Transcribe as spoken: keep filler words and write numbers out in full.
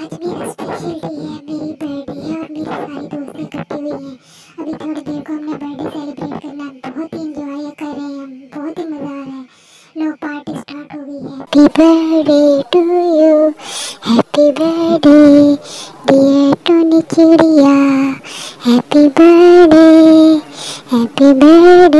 आज मेरा special day है, मेरी बर्थडे है और मेरी सारी दोस्तें इकट्ठी हुई हैं। अभी थोड़ी देर को हमने बर्थडे सेलिब्रेट करना है, बहुत ही इंजॉय कर रहे हैं हम, बहुत ही मज़ा आ रहा है। लो पार्टी स्टार्ट हो गई है। Happy birthday to you, happy birthday dear Tony चिड़िया, हैप्पी बर्थडे, हैप्पी बर्थडे